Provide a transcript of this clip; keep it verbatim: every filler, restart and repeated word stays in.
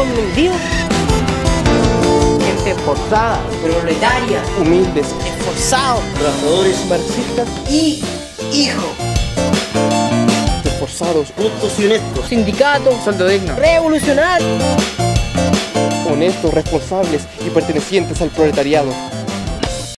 son vendidos. Gente esforzada, proletaria, humildes, esforzados, trabajadores, marxistas y hijos. Esforzados, justos y honestos. sindicatos, sueldo digno, revolucionarios, honestos, responsables y pertenecientes al proletariado.